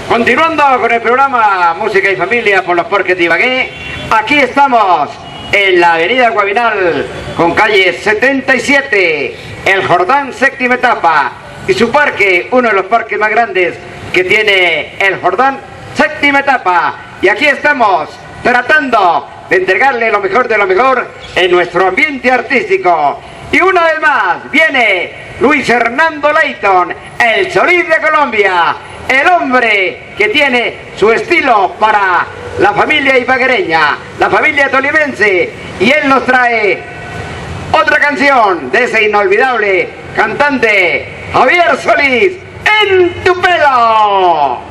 Continuando con el programa Música y Familia por los Porques de Ibagué, aquí estamos en la avenida Guavinal con calle 77, el Jordán séptima etapa y su parque, uno de los parques más grandes que tiene el Jordán séptima etapa. Y aquí estamos tratando de entregarle lo mejor de lo mejor en nuestro ambiente artístico. Y una vez más viene Luis Hernando Leighton, el Solís de Colombia, el hombre que tiene su estilo para la familia ibaguereña, la familia tolimense, y él nos trae otra canción de ese inolvidable cantante Javier Solís, En tu pelo.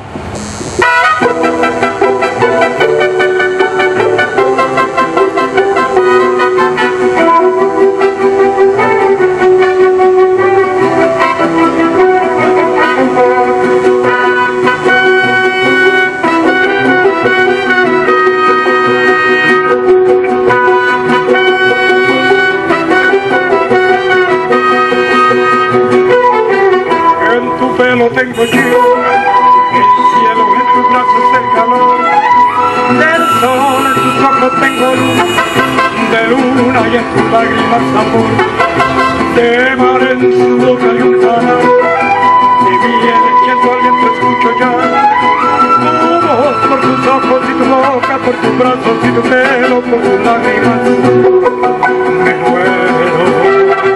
Lo tengo yo, el cielo en tus brazos, el calor del sol en tus ojos tengo luz, de luna y en tus lágrimas amor, de mar en su boca y un canal, de miel echando al viento escucho ya, tu voz por tus ojos y tu boca, por tus brazos y tu pelo, por tus lágrimas, me muero.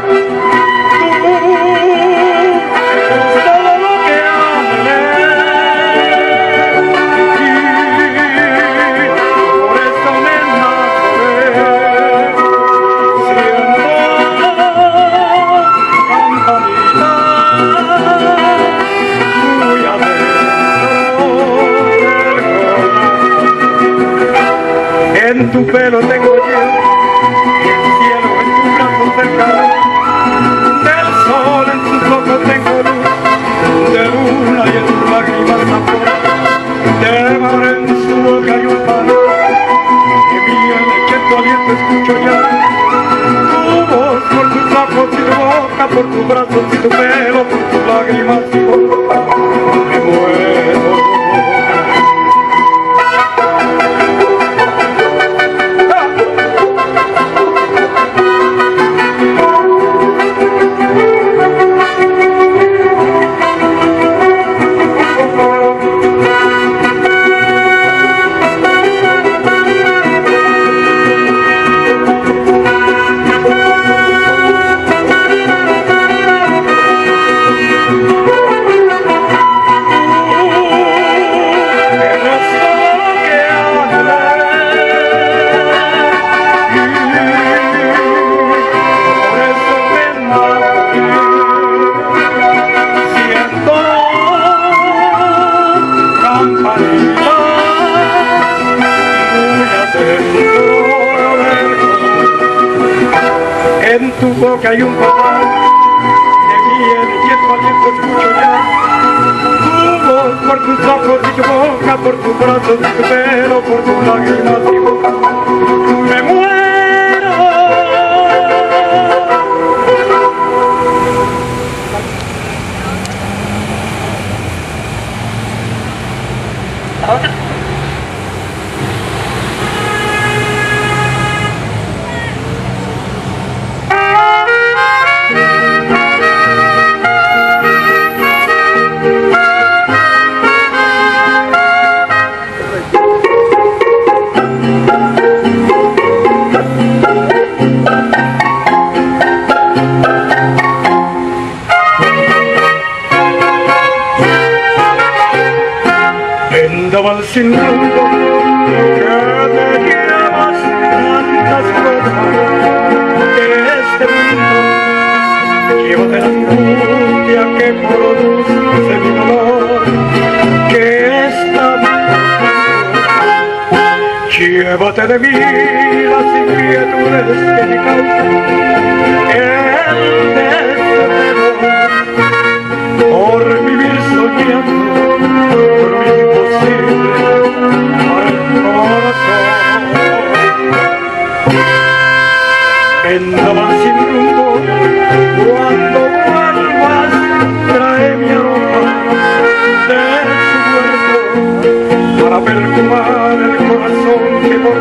En tu pelo tengo yo, y el cielo en tus brazos el calor, del sol en tus ojos tengo luz, de luna y en tus lágrimas amor, de mar en su boca y un palo, de miel que en tu aliento escucho ya, tu voz por tus ojos y tu boca, por tus brazos y tu pelo, por tus lágrimas y me muero. En tu boca hay un papá de miel y en tu aliento escucho ya tu voz por tus ojos y tu boca, por tus brazos y tu pelo, por tus lágrimas y me muero. Vendaval sin rumbo que te llevas tantas cosas de este mundo. Llévate la angustia que produce mi dolor, que esta llévate de mí las inquietudes que me causan el desespero por vivir soñando. Vendaval sin rumbo, cuando vuelvas trae mi aroma de su huerto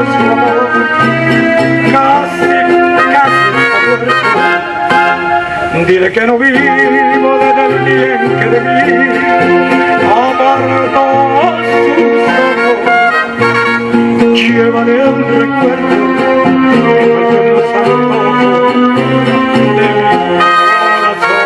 su amor, casi está muerto. Dile que no vivo desde el día en que de mí apartó sus ojos. Llévale el recuerdo de los antojos de mi corazón.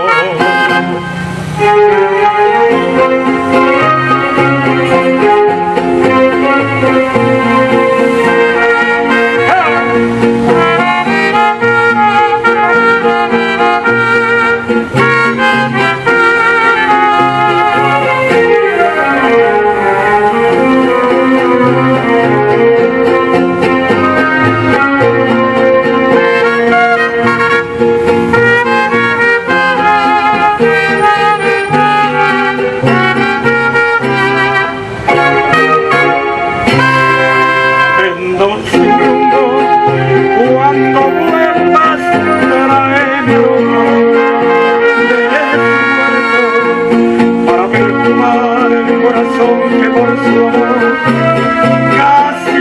Cuando vuelvas tráeme de muerto para perfumar el corazón que por su amor casi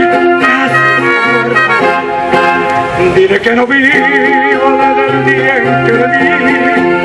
muerto. Dile que no vivo desde el día en que le vi